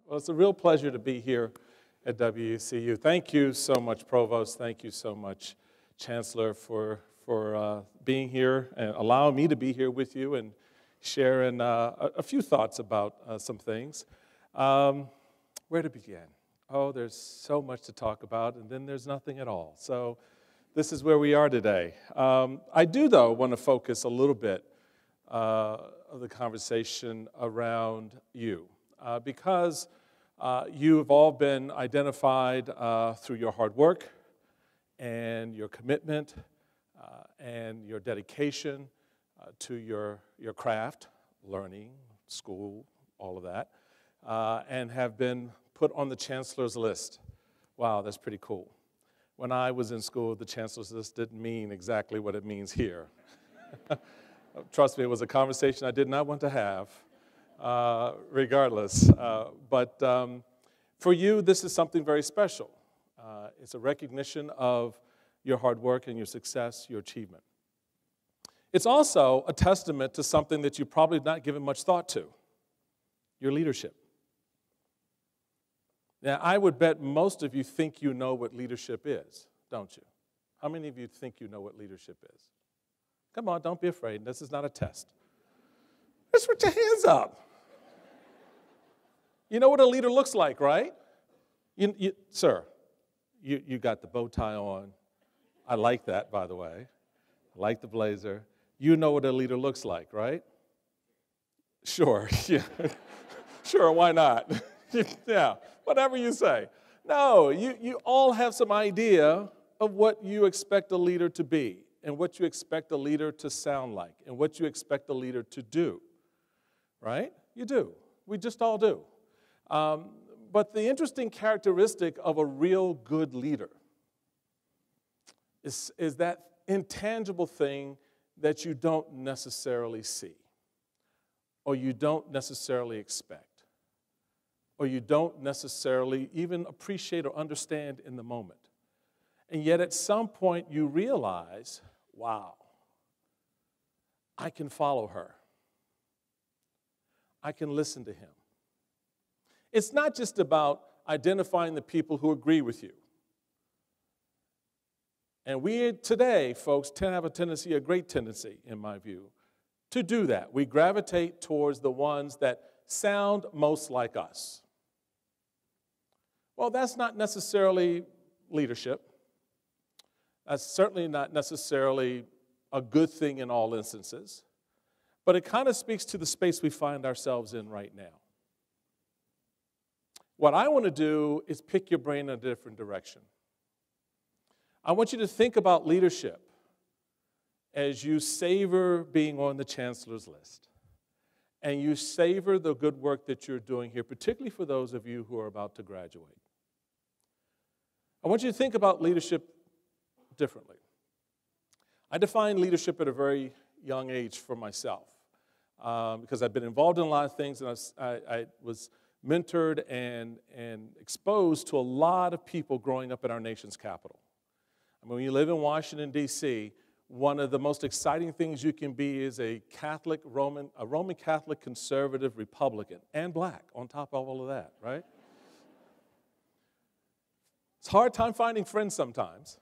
Well, it's a real pleasure to be here at WCU. Thank you so much, Provost. Thank you so much, Chancellor, for being here and allowing me to be here with you and sharing a few thoughts about some things. Where to begin? Oh, there's so much to talk about, and then there's nothing at all. So this is where we are today. I do, though, want to focus a little bit of the conversation around you. Because you have all been identified through your hard work and your commitment and your dedication to your craft, learning, school, all of that, and have been put on the Chancellor's list. Wow, that's pretty cool. When I was in school, the Chancellor's list didn't mean exactly what it means here. Trust me, it was a conversation I did not want to have. Regardless. But for you, this is something very special. It's a recognition of your hard work and your success, your achievement. It's also a testament to something that you've probably not given much thought to, your leadership. Now, I would bet most of you think you know what leadership is, don't you? How many of you think you know what leadership is? Come on, don't be afraid. This is not a test. Just put your hands up. You know what a leader looks like, right? Sir, you got the bow tie on. I like that, by the way. I like the blazer. You know what a leader looks like, right? Sure, yeah. Sure, why not? Yeah, whatever you say. No, you all have some idea of what you expect a leader to be and what you expect a leader to sound like and what you expect a leader to do, right? You do. We just all do. But the interesting characteristic of a real good leader is that intangible thing that you don't necessarily see, or you don't necessarily expect, or you don't necessarily even appreciate or understand in the moment. And yet at some point you realize, wow, I can follow her. I can listen to him. It's not just about identifying the people who agree with you. And we today, folks, have a great tendency, in my view, to do that. We gravitate towards the ones that sound most like us. Well, that's not necessarily leadership. That's certainly not necessarily a good thing in all instances. But it kind of speaks to the space we find ourselves in right now. What I want to do is pick your brain in a different direction. I want you to think about leadership as you savor being on the Chancellor's list and you savor the good work that you're doing here, particularly for those of you who are about to graduate. I want you to think about leadership differently. I defined leadership at a very young age for myself because I've been involved in a lot of things, and I was mentored and exposed to a lot of people growing up in our nation's capital. I mean, when you live in Washington, D.C., one of the most exciting things you can be is a Roman Catholic conservative Republican, and black on top of all of that, right? It's a hard time finding friends sometimes.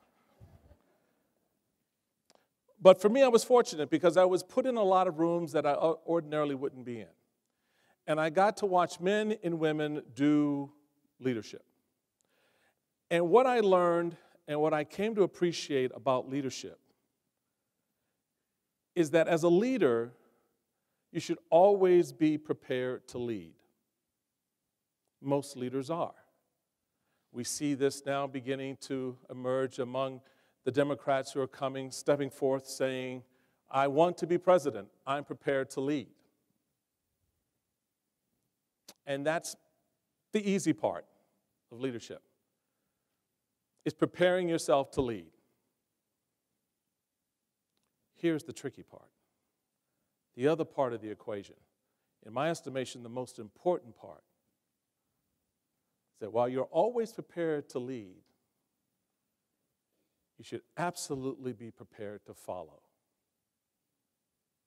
But for me, I was fortunate because I was put in a lot of rooms that I ordinarily wouldn't be in. And I got to watch men and women do leadership. And what I learned and what I came to appreciate about leadership is that as a leader, you should always be prepared to lead. Most leaders are. We see this now beginning to emerge among the Democrats who are stepping forth saying, I want to be president. I'm prepared to lead. And that's the easy part of leadership. It's preparing yourself to lead. Here's the tricky part. The other part of the equation, in my estimation, the most important part, is that while you're always prepared to lead, you should absolutely be prepared to follow.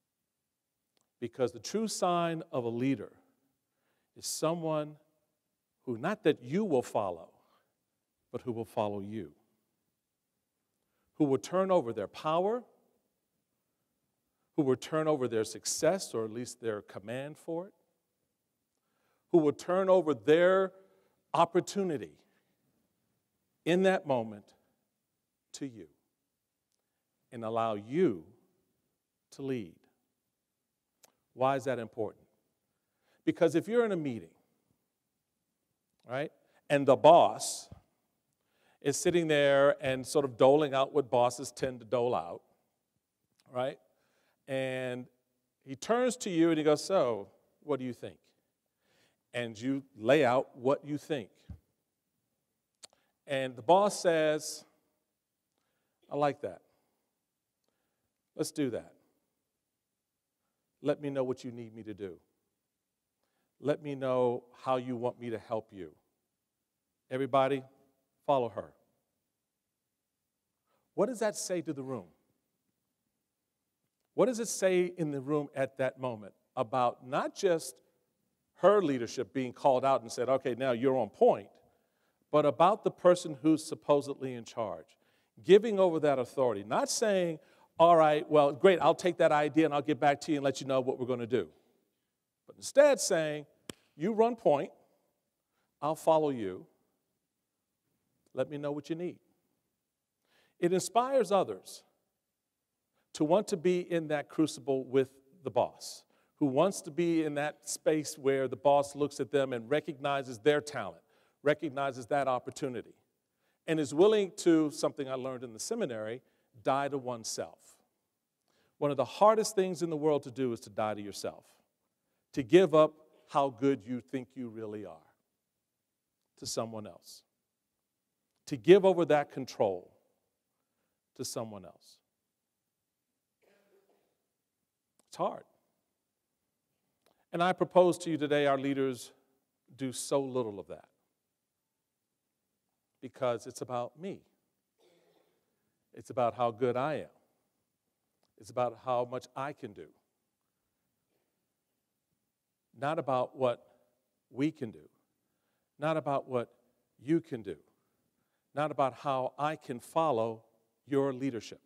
Because the true sign of a leader is someone who not that you will follow, but who will follow you, who will turn over their power, who will turn over their success, or at least their command for it, who will turn over their opportunity in that moment to you and allow you to lead. Why is that important? Because if you're in a meeting, right, and the boss is sitting there and sort of doling out what bosses tend to dole out, right, and he turns to you and he goes, so, what do you think? And you lay out what you think. And the boss says, I like that. Let's do that. Let me know what you need me to do. Let me know how you want me to help you. Everybody, follow her. What does that say to the room? What does it say in the room at that moment about not just her leadership being called out and said, okay, now you're on point, but about the person who's supposedly in charge, giving over that authority, not saying, all right, well, great, I'll take that idea and I'll get back to you and let you know what we're going to do. But instead saying, you run point, I'll follow you, let me know what you need. It inspires others to want to be in that crucible with the boss, who wants to be in that space where the boss looks at them and recognizes their talent, recognizes that opportunity, and is willing to, something I learned in the seminary, die to oneself. One of the hardest things in the world to do is to die to yourself, to give up how good you think you really are to someone else, to give over that control to someone else. It's hard. And I propose to you today, our leaders do so little of that because it's about me. It's about how good I am. It's about how much I can do. Not about what we can do. Not about what you can do. Not about how I can follow your leadership.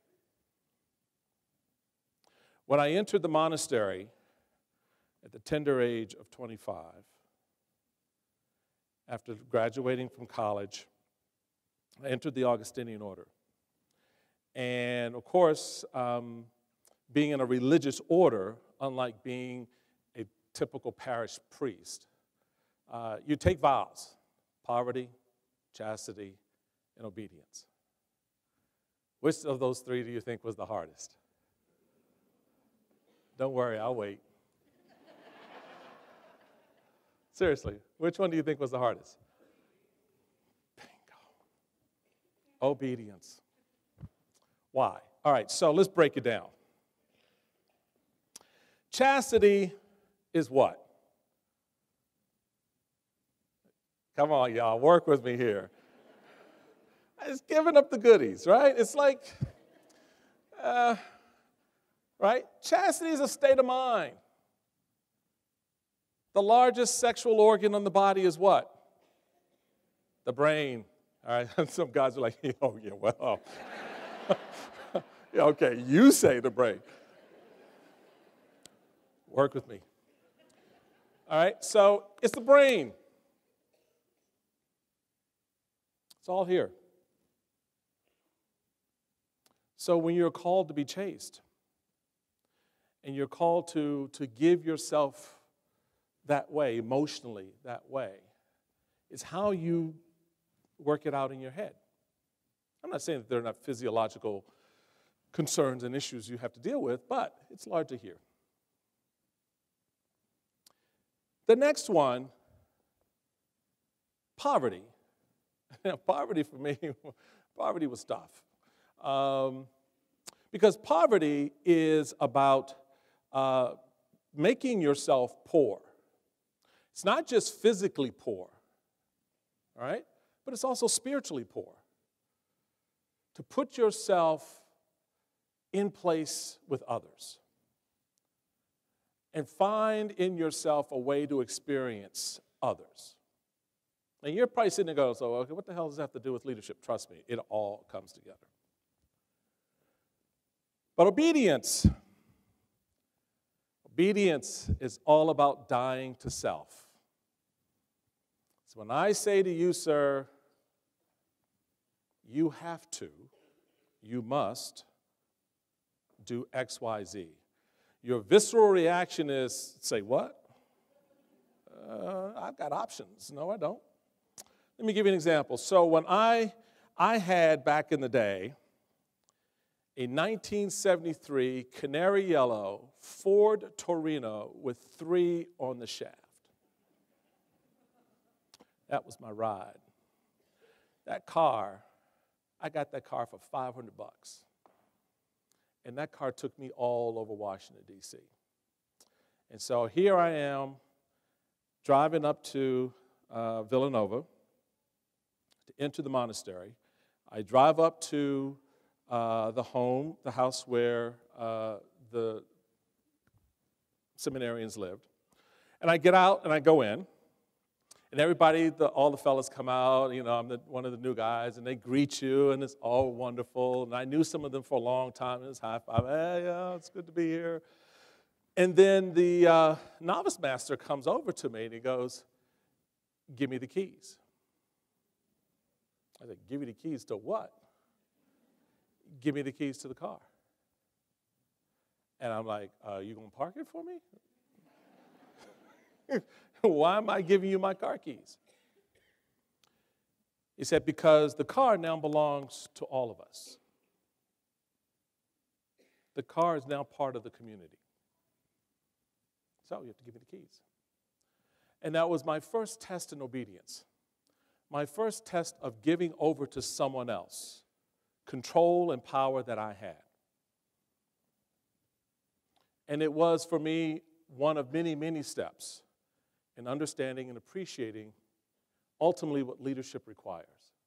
When I entered the monastery at the tender age of 25, after graduating from college, I entered the Augustinian order. And of course, being in a religious order, unlike being a typical parish priest, you take vows: poverty, chastity, and obedience. Which of those three do you think was the hardest? Don't worry, I'll wait. Seriously, which one do you think was the hardest? Bingo. Obedience. Why? All right, so let's break it down. Chastity is what? Come on, y'all, work with me here. It's giving up the goodies, right? It's like, right? Chastity is a state of mind. The largest sexual organ on the body is what? The brain. All right, some guys are like, oh, yeah, well, yeah, okay, you say the brain. Work with me. All right, so it's the brain. It's all here. So when you're called to be chaste, and you're called to give yourself that way, emotionally that way, it's how you work it out in your head. I'm not saying that there are not physiological concerns and issues you have to deal with, but it's largely here. The next one, poverty. Poverty for me, poverty was tough. Because poverty is about making yourself poor. It's not just physically poor, all right? But it's also spiritually poor. To put yourself in place with others and find in yourself a way to experience others. And you're probably sitting there going, so, okay, what the hell does that have to do with leadership? Trust me, it all comes together. But obedience is all about dying to self. So when I say to you, sir, you have to, you must do X, Y, Z. Your visceral reaction is, say what? I've got options. No, I don't. Let me give you an example. So when I had back in the day a 1973 canary yellow Ford Torino with 3 on the shaft. That was my ride. That car, I got that car for $500. And that car took me all over Washington, D.C. And so here I am driving up to Villanova to enter the monastery. I drive up to the house where the seminarians lived. And I get out and I go in. And everybody, all the fellas come out, you know, I'm one of the new guys, and they greet you, and it's all wonderful. And I knew some of them for a long time, and it's high five, hey, yeah, it's good to be here. And then the novice master comes over to me, and he goes, give me the keys. I said, give you the keys to what? Give me the keys to the car. And I'm like, you going to park it for me? Why am I giving you my car keys? He said, because the car now belongs to all of us. The car is now part of the community. So you have to give me the keys. And that was my first test in obedience. My first test of giving over to someone else control and power that I had. And it was, for me, one of many, many steps in understanding and appreciating ultimately what leadership requires.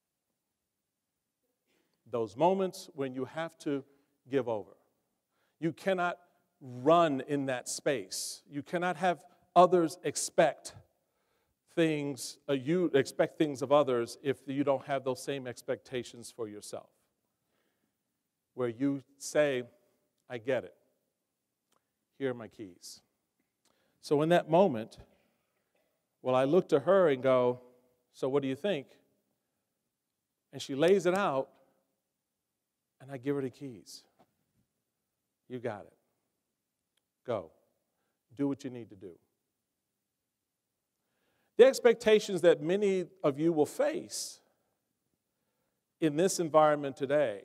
Those moments when you have to give over. You cannot run in that space. You cannot have others expect things, you expect things of others if you don't have those same expectations for yourself. Where you say, I get it. Here are my keys. So in that moment, well, I look to her and go, so what do you think? And she lays it out, and I give her the keys. You got it. Go. Do what you need to do. The expectations that many of you will face in this environment today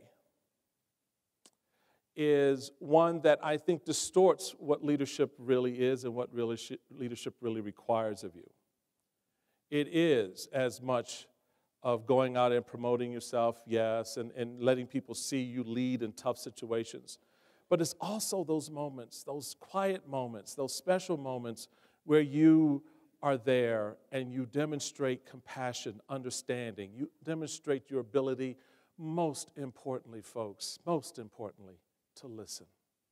is one that I think distorts what leadership really is and what leadership really requires of you. It is as much of going out and promoting yourself, yes, and letting people see you lead in tough situations. But it's also those moments, those quiet moments, those special moments where you are there and you demonstrate compassion, understanding. You demonstrate your ability, most importantly, folks, most importantly, to listen.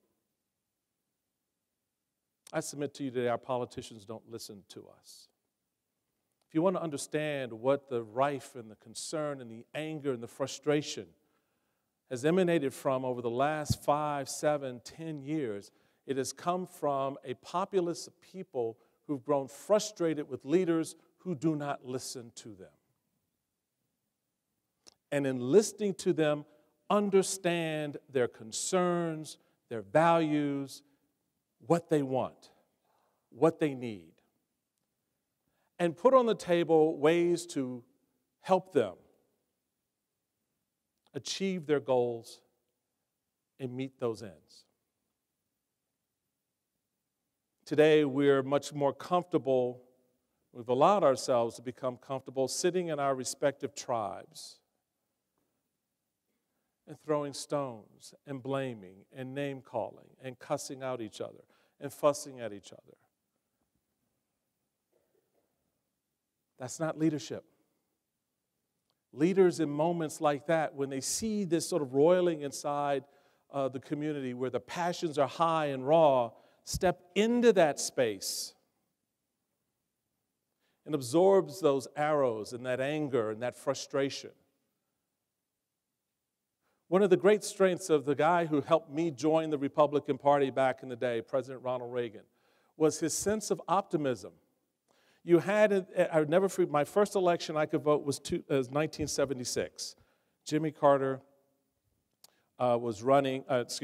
I submit to you today, our politicians don't listen to us. If you want to understand what the rife and the concern and the anger and the frustration has emanated from over the last 5, 7, 10 years, it has come from a populace of people who've grown frustrated with leaders who do not listen to them. And in listening to them, understand their concerns, their values, what they want, what they need, and put on the table ways to help them achieve their goals and meet those ends. Today, we're much more comfortable, we've allowed ourselves to become comfortable sitting in our respective tribes and throwing stones and blaming and name-calling and cussing out each other and fussing at each other. That's not leadership. Leaders in moments like that, when they see this sort of roiling inside the community where the passions are high and raw, step into that space and absorbs those arrows and that anger and that frustration. One of the great strengths of the guy who helped me join the Republican Party back in the day, President Ronald Reagan, was his sense of optimism. You had, I would never forget, my first election I could vote was 1976. Jimmy Carter was running,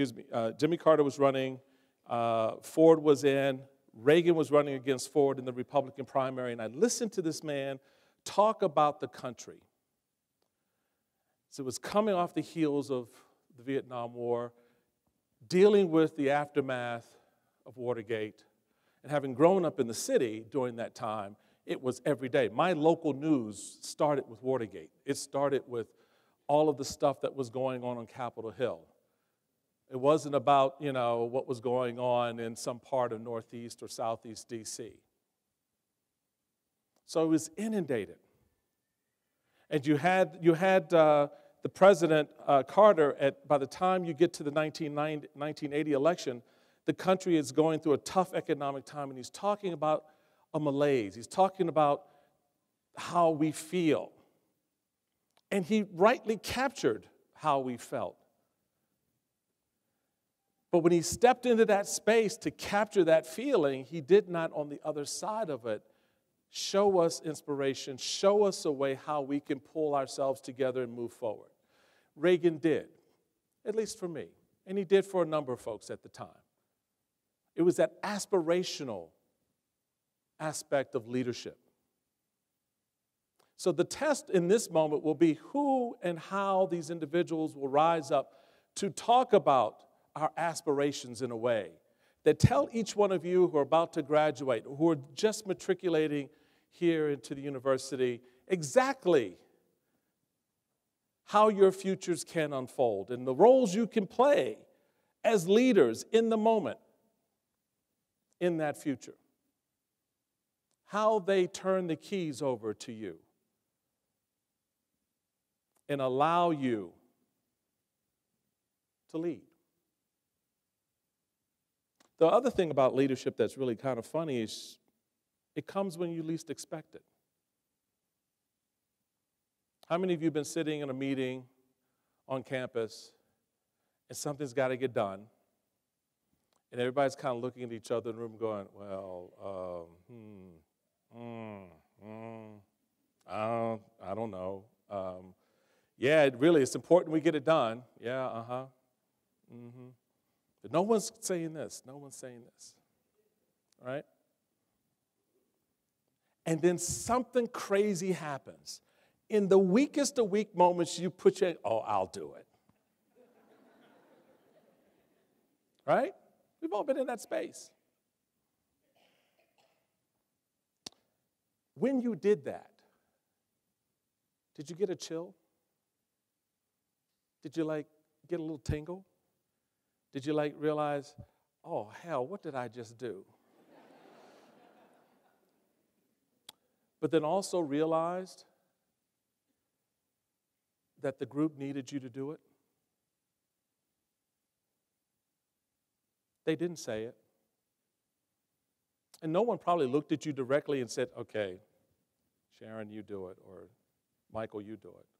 Ford was in, Reagan was running against Ford in the Republican primary, and I listened to this man talk about the country. So it was coming off the heels of the Vietnam War, dealing with the aftermath of Watergate, and having grown up in the city during that time, it was every day. My local news started with Watergate. It started with all of the stuff that was going on Capitol Hill. It wasn't about, what was going on in some part of Northeast or Southeast D.C. So it was inundated. And you had the President Carter, by the time you get to the 1980 election, the country is going through a tough economic time, and he's talking about a malaise. He's talking about how we feel. And he rightly captured how we felt. But when he stepped into that space to capture that feeling, he did not, on the other side of it, show us inspiration, show us a way how we can pull ourselves together and move forward. Reagan did, at least for me, and he did for a number of folks at the time. It was that aspirational aspect of leadership. So the test in this moment will be who and how these individuals will rise up to talk about our aspirations in a way that tell each one of you who are about to graduate, who are just matriculating here into the university, exactly how your futures can unfold and the roles you can play as leaders in the moment in that future. How they turn the keys over to you and allow you to lead. The other thing about leadership that's really kind of funny is it comes when you least expect it. How many of you have been sitting in a meeting on campus and something's got to get done, and everybody's kind of looking at each other in the room going, well, I don't know. Yeah, it's important we get it done. Yeah, But no one's saying this. No one's saying this. All right? And then something crazy happens. In the weakest of weak moments, you put your, I'll do it. Right? We've all been in that space. When you did that, did you get a chill? Did you get a little tingle? Did you realize, oh hell, what did I just do? But then also realized that the group needed you to do it? They didn't say it. And no one probably looked at you directly and said, okay, Sharon, you do it, or Michael, you do it.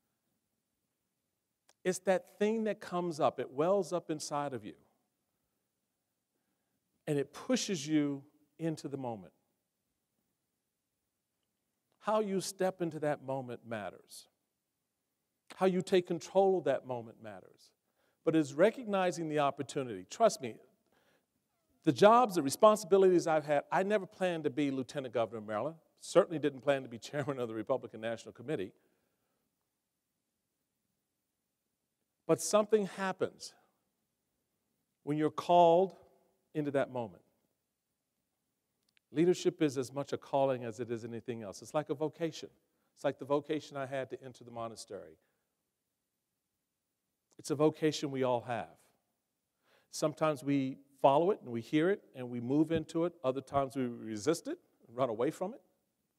It's that thing that comes up, it wells up inside of you, and it pushes you into the moment. How you step into that moment matters. How you take control of that moment matters. But it's recognizing the opportunity. Trust me, the jobs, the responsibilities I've had, I never planned to be Lieutenant Governor of Maryland. Certainly didn't plan to be chairman of the Republican National Committee. But something happens when you're called into that moment. Leadership is as much a calling as it is anything else. It's like a vocation. It's like the vocation I had to enter the monastery. It's a vocation we all have. Sometimes we follow it and we hear it and we move into it. Other times we resist it and run away from it.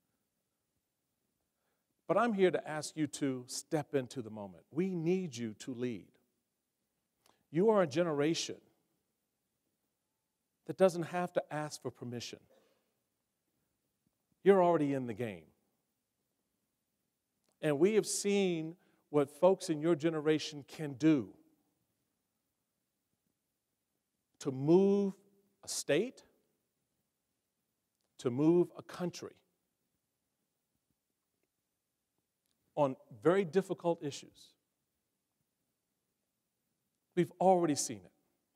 But I'm here to ask you to step into the moment. We need you to lead. You are a generation that doesn't have to ask for permission. You're already in the game. And we have seen what folks in your generation can do to move a state, to move a country on very difficult issues. We've already seen it.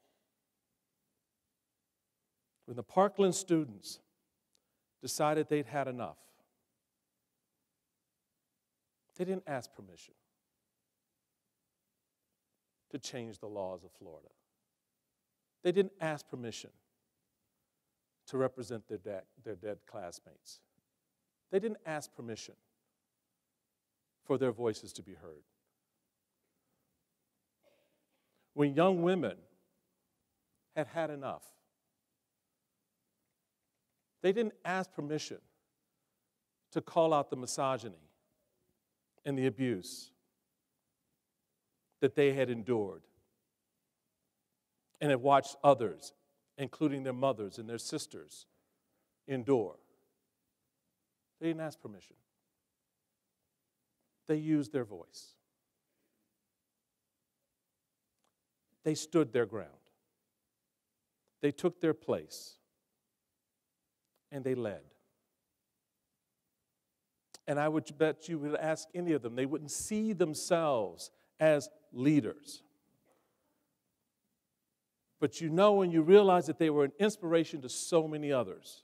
When the Parkland students decided they'd had enough, they didn't ask permission to change the laws of Florida. They didn't ask permission to represent their dead classmates. They didn't ask permission for their voices to be heard. When young women had had enough, they didn't ask permission to call out the misogyny and the abuse that they had endured and had watched others, including their mothers and their sisters, endure. They didn't ask permission. They used their voice. They stood their ground. They took their place. And they led. And I would bet you would ask any of them, they wouldn't see themselves as leaders. But you know and you realize that they were an inspiration to so many others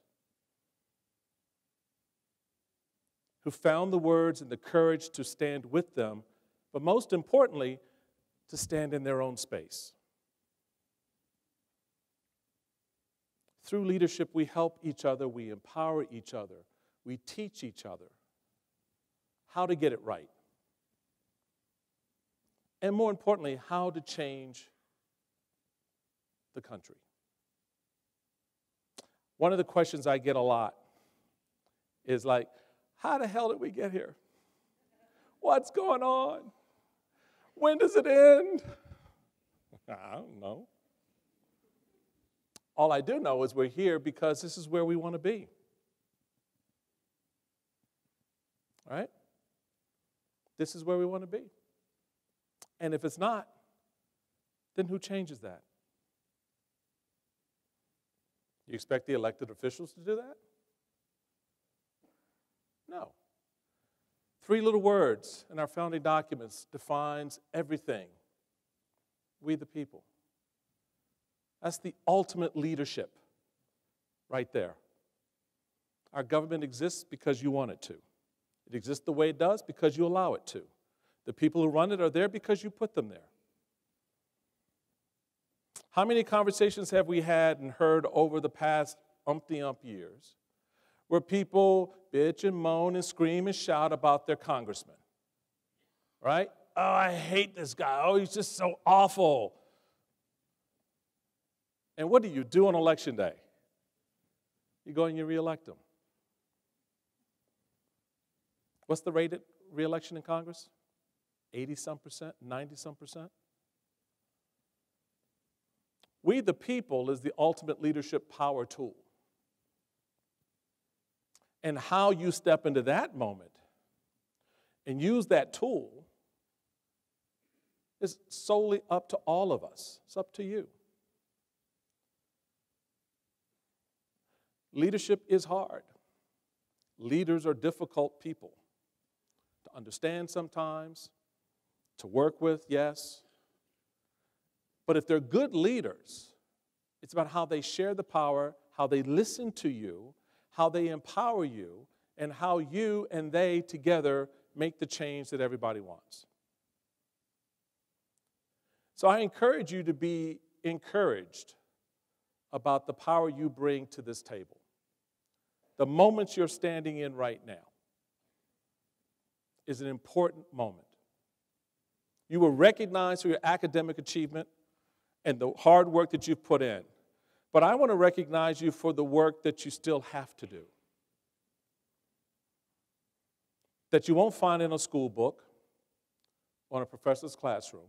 who found the words and the courage to stand with them, but most importantly, to stand in their own space. Through leadership, we help each other, we empower each other, we teach each other how to get it right. And more importantly, how to change the country. One of the questions I get a lot is like, how the hell did we get here? What's going on? When does it end? I don't know. All I do know is we're here because this is where we want to be. All right? This is where we want to be. And if it's not, then who changes that? You expect the elected officials to do that? No. 3 little words in our founding documents defines everything. We the people. That's the ultimate leadership right there. Our government exists because you want it to. It exists the way it does because you allow it to. The people who run it are there because you put them there. How many conversations have we had and heard over the past umpty-ump years where people bitch and moan and scream and shout about their congressman? Right? Oh, I hate this guy. Oh, he's just so awful. And what do you do on election day? You go and you reelect them. What's the rate at reelection in Congress? 80-some%, 90-some%? We the people is the ultimate leadership power tool. And how you step into that moment and use that tool is solely up to all of us. It's up to you. Leadership is hard. Leaders are difficult people to understand sometimes, to work with, yes. But if they're good leaders, it's about how they share the power, how they listen to you, how they empower you, and how you and they together make the change that everybody wants. So I encourage you to be encouraged about the power you bring to this table. The moment you're standing in right now is an important moment. You were recognized for your academic achievement and the hard work that you've put in. But I want to recognize you for the work that you still have to do, that you won't find in a school book or in a professor's classroom.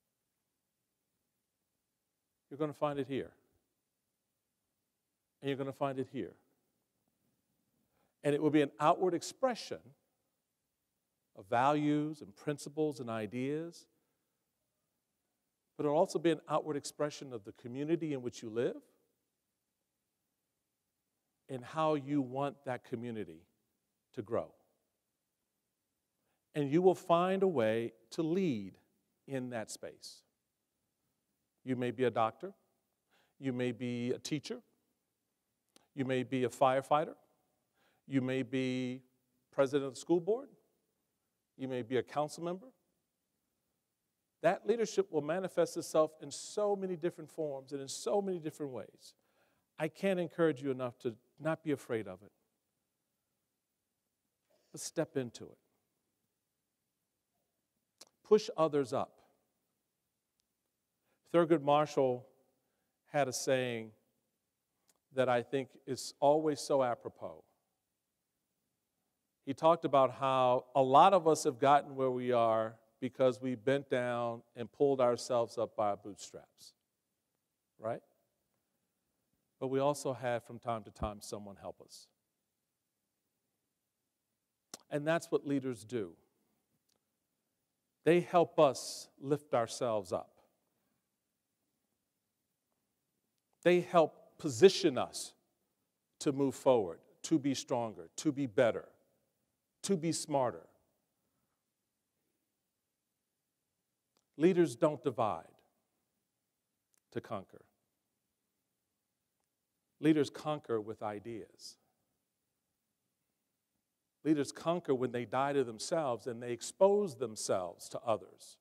You're going to find it here. And you're going to find it here. And it will be an outward expression of values and principles and ideas, but it'll also be an outward expression of the community in which you live and how you want that community to grow. And you will find a way to lead in that space. You may be a doctor, you may be a teacher, you may be a firefighter, you may be president of the school board, you may be a council member. That leadership will manifest itself in so many different forms and in so many different ways. I can't encourage you enough to not be afraid of it, but step into it. Push others up. Thurgood Marshall had a saying that I think is always so apropos. He talked about how a lot of us have gotten where we are because we bent down and pulled ourselves up by our bootstraps, right? But we also had from time to time someone help us. And that's what leaders do. They help us lift ourselves up. They help position us to move forward, to be stronger, to be better, to be smarter. Leaders don't divide to conquer. Leaders conquer with ideas. Leaders conquer when they die to themselves and they expose themselves to others.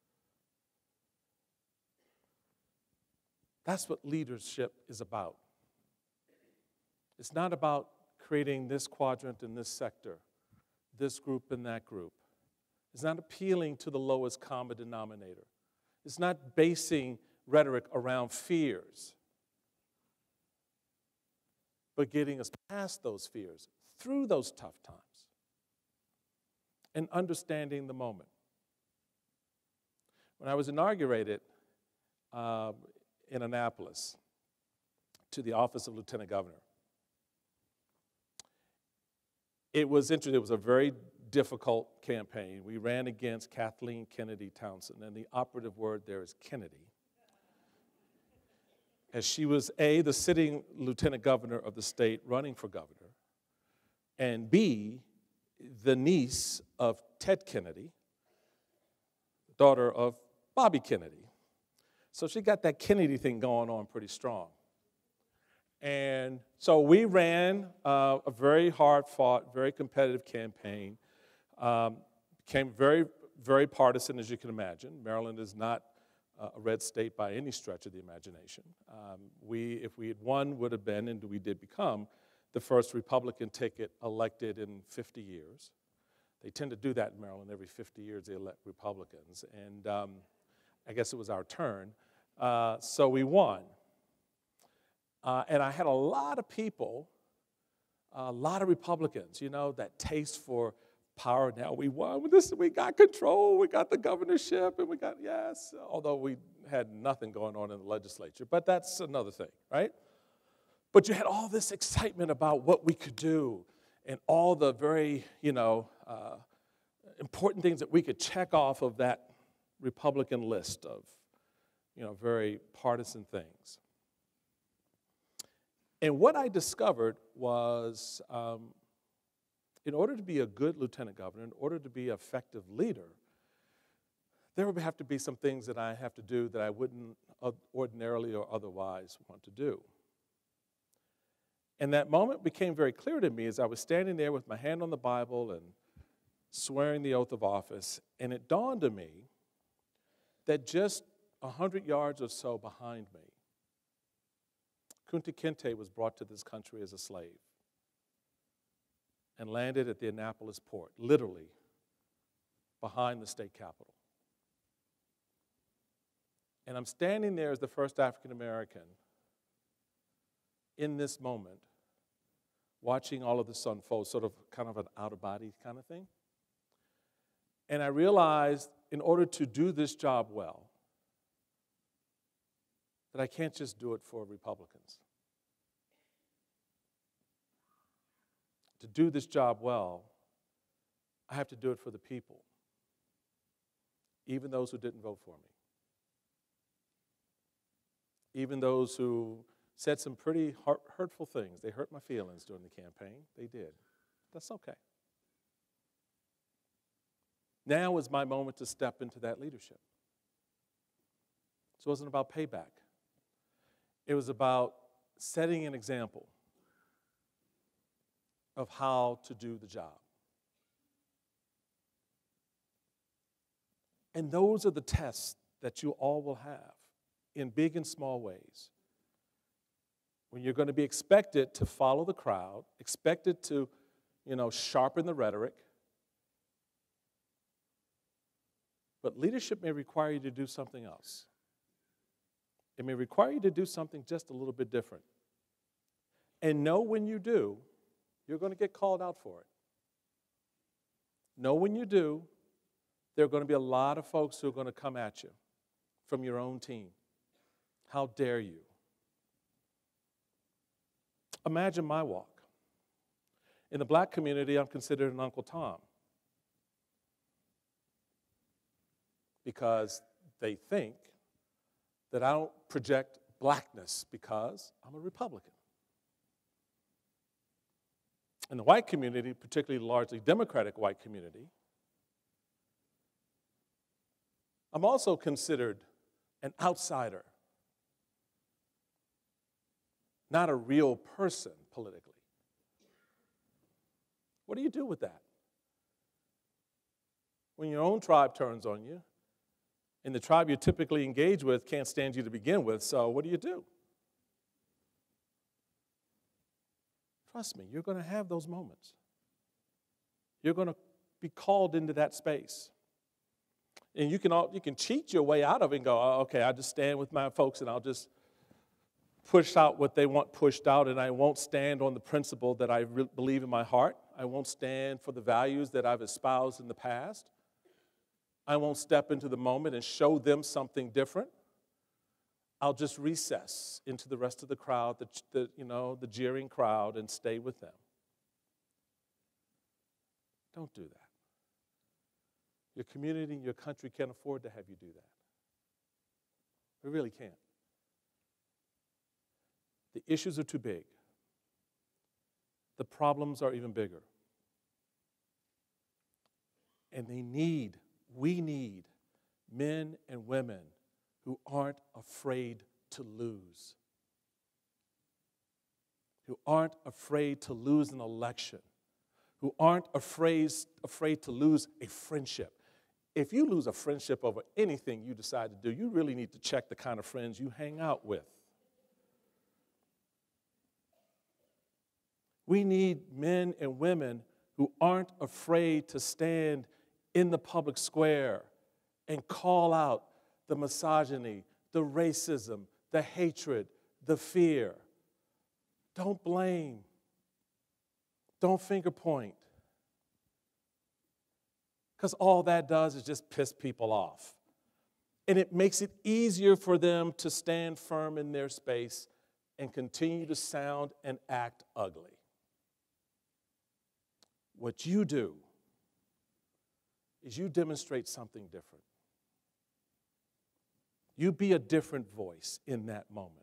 That's what leadership is about. It's not about creating this quadrant in this sector, this group and that group. It's not appealing to the lowest common denominator. It's not basing rhetoric around fears, but getting us past those fears, through those tough times, and understanding the moment. When I was inaugurated in Annapolis to the office of Lieutenant Governor, it was interesting. It was a very difficult campaign. We ran against Kathleen Kennedy Townsend, and the operative word there is Kennedy, as she was A, the sitting lieutenant governor of the state running for governor, and B, the niece of Ted Kennedy, daughter of Bobby Kennedy. So she got that Kennedy thing going on pretty strong. And so we ran a very hard-fought, very competitive campaign. Became very, very partisan, as you can imagine. Maryland is not a red state by any stretch of the imagination. If we had won, would have been, and we did become, the first Republican ticket elected in 50 years. They tend to do that in Maryland. Every 50 years, they elect Republicans. And I guess it was our turn. So we won. And I had a lot of people, a lot of Republicans, you know, that taste for power. Now we won. We got control. We got the governorship, and we got, yes, although we had nothing going on in the legislature. But that's another thing, right? But you had all this excitement about what we could do and all the very, important things that we could check off of that Republican list of, very partisan things. And what I discovered was, in order to be a good lieutenant governor, in order to be an effective leader, there would have to be some things that I have to do that I wouldn't ordinarily or otherwise want to do. And that moment became very clear to me as I was standing there with my hand on the Bible and swearing the oath of office, and it dawned on me that just 100 yards or so behind me, Kunta Kinte was brought to this country as a slave and landed at the Annapolis port, literally behind the state capitol. And I'm standing there as the first African American in this moment, watching all of this unfold, sort of kind of an out-of-body kind of thing. And I realized in order to do this job well, that I can't just do it for Republicans. to do this job well, I have to do it for the people, even those who didn't vote for me, even those who said some pretty hurtful things. They hurt my feelings during the campaign. They did. That's okay. Now is my moment to step into that leadership. So it wasn't about payback. It was about setting an example of how to do the job. And those are the tests that you all will have in big and small ways. When you're going to be expected to follow the crowd, expected to, sharpen the rhetoric. But leadership may require you to do something else. It may require you to do something just a little bit different. And know when you do, you're going to get called out for it. Know when you do, there are going to be a lot of folks who are going to come at you from your own team. How dare you? Imagine my walk. In the black community, I'm considered an Uncle Tom because they think that I don't project blackness because I'm a Republican. In the white community, particularly the largely Democratic white community, I'm also considered an outsider, not a real person politically. What do you do with that? When your own tribe turns on you, and the tribe you typically engage with can't stand you to begin with, so what do? Trust me, you're going to have those moments. You're going to be called into that space. And you can cheat your way out of it and go, oh, okay, I'll just stand with my folks and I'll just push out what they want pushed out, and I won't stand on the principle that I believe in my heart. I won't stand for the values that I've espoused in the past. I won't step into the moment and show them something different. I'll just recess into the rest of the crowd, the jeering crowd, and stay with them. Don't do that. Your community and your country can't afford to have you do that. We really can't. The issues are too big. The problems are even bigger. And we need men and women who aren't afraid to lose. Who aren't afraid to lose an election. Who aren't afraid to lose a friendship. If you lose a friendship over anything you decide to do, you really need to check the kind of friends you hang out with. We need men and women who aren't afraid to stand in the public square and call out the misogyny, the racism, the hatred, the fear. Don't blame. Don't finger point. Because all that does is just piss people off. And it makes it easier for them to stand firm in their space and continue to sound and act ugly. What you do is you demonstrate something different. You be a different voice in that moment.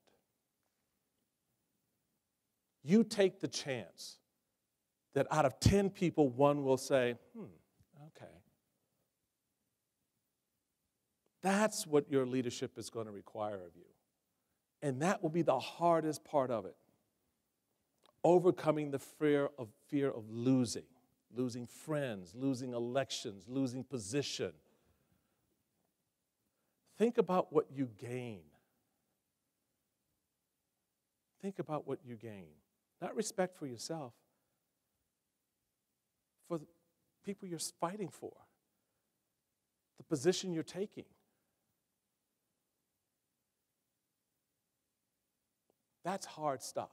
You take the chance that out of 10 people, one will say, okay. That's what your leadership is going to require of you. And that will be the hardest part of it. Overcoming the fear of losing friends, losing elections, losing position. Think about what you gain. Think about what you gain. Not respect for yourself, for the people you're fighting for, the position you're taking. That's hard stuff.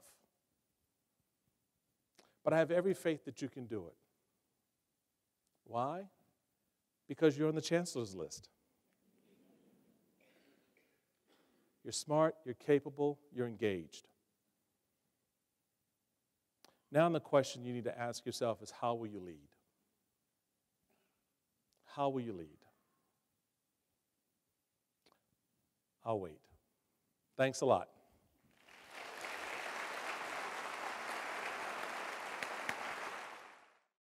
But I have every faith that you can do it. Why? Because you're on the chancellor's list. You're smart, you're capable, you're engaged. Now the question you need to ask yourself is, how will you lead? How will you lead? I'll wait. Thanks a lot.